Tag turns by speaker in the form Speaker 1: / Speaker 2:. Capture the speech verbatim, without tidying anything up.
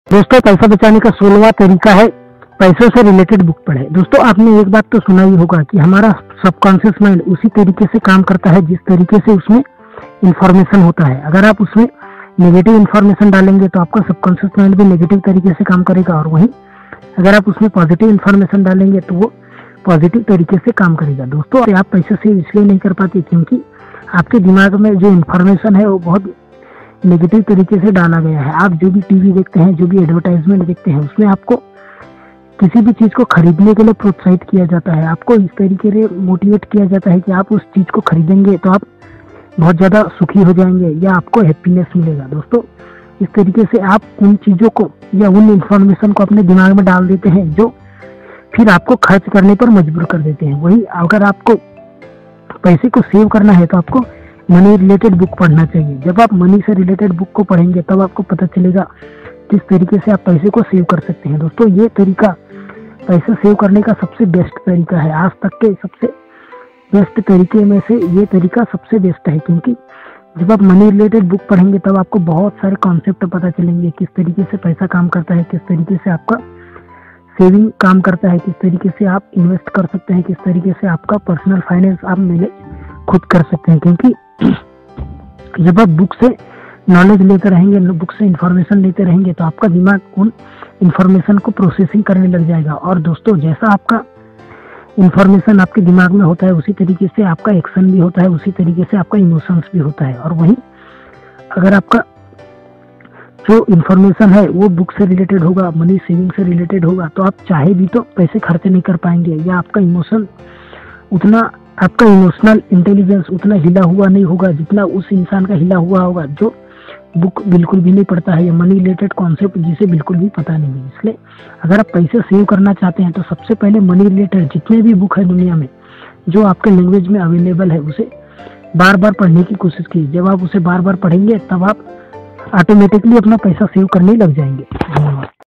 Speaker 1: दोस्तों, पैसा बचाने का सोलहवां तरीका है पैसों से रिलेटेड बुक पढ़े। दोस्तों, आपने एक बात तो सुना ही होगा कि हमारा सबकॉन्शियस माइंड उसी तरीके से काम करता है जिस तरीके से उसमें इंफॉर्मेशन होता है। अगर आप उसमें नेगेटिव इंफॉर्मेशन डालेंगे तो आपका सबकॉन्शियस माइंड भी नेगेटिव तरीके से काम करेगा, और वहीं अगर आप उसमें पॉजिटिव इंफॉर्मेशन डालेंगे तो वो पॉजिटिव तरीके से काम करेगा। दोस्तों, आप पैसे सेव इसलिए नहीं कर पाते क्योंकि आपके दिमाग में जो इंफॉर्मेशन है वो बहुत नेगेटिव तरीके से डाला गया है। आप जो भी टीवी देखते हैं, जो भी एडवर्टाइजमेंट देखते हैं, उसमें आपको किसी भी चीज़ को खरीदने के लिए प्रोत्साहित किया जाता है। आपको इस तरीके से मोटिवेट किया जाता है कि आप उस चीज़ को खरीदेंगे तो आप बहुत ज़्यादा सुखी हो जाएंगे या आपको हैप्पीनेस मिलेगा। दोस्तों, इस तरीके से आप उन चीज़ों को या उन इंफॉर्मेशन को अपने दिमाग में डाल देते हैं जो फिर आपको खर्च करने पर मजबूर कर देते हैं। वही अगर आपको पैसे को सेव करना है तो आपको मनी रिलेटेड बुक पढ़ना चाहिए। जब आप मनी से रिलेटेड बुक को पढ़ेंगे तब आपको पता चलेगा किस तरीके से आप पैसे को सेव कर सकते हैं। दोस्तों, ये तरीका पैसे सेव करने का सबसे बेस्ट तरीका है। आज तक के सबसे बेस्ट तरीके में से ये तरीका सबसे बेस्ट है, क्योंकि जब आप मनी रिलेटेड बुक पढ़ेंगे तब आपको बहुत सारे कॉन्सेप्ट पता चलेंगे, किस तरीके से पैसा काम करता है, किस तरीके से आपका सेविंग काम करता है, किस तरीके से आप इन्वेस्ट कर सकते हैं, किस तरीके से आपका पर्सनल फाइनेंस आप मैनेज खुद कर सकते हैं। क्योंकि जब आप बुक से नॉलेज लेते रहेंगे, बुक से इंफॉर्मेशन लेते रहेंगे तो आपका दिमाग उन इंफॉर्मेशन को प्रोसेसिंग करने लग जाएगा। और दोस्तों, जैसा आपका इंफॉर्मेशन आपके दिमाग में होता है उसी तरीके से आपका एक्शन भी होता है, उसी तरीके से आपका इमोशंस भी होता है। और वहीं अगर आपका जो इंफॉर्मेशन है वो बुक से रिलेटेड होगा, मनी सेविंग से रिलेटेड होगा, तो आप चाहे भी तो पैसे खर्च नहीं कर पाएंगे, या आपका इमोशन उतना आपका इमोशनल इंटेलिजेंस उतना हिला हुआ नहीं होगा जितना उस इंसान का हिला हुआ होगा जो बुक बिल्कुल भी नहीं पढ़ता है या मनी रिलेटेड कॉन्सेप्ट जिसे बिल्कुल भी पता नहीं है। इसलिए अगर आप पैसे सेव करना चाहते हैं तो सबसे पहले मनी रिलेटेड जितने भी बुक है दुनिया में जो आपके लैंग्वेज में अवेलेबल है उसे बार बार पढ़ने की कोशिश कीजिए। जब आप उसे बार बार पढ़ेंगे तब आप ऑटोमेटिकली अपना पैसा सेव करने लग जाएंगे। धन्यवाद।